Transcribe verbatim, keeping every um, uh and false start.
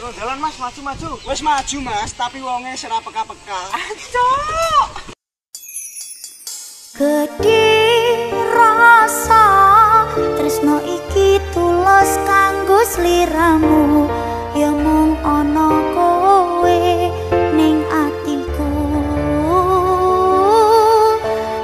jalan Mas, maju-maju. Wes maju Mas, tapi wonge ora peka-peka. Cok. Gedhe rasa tresno iki tulus kanggo sliramu.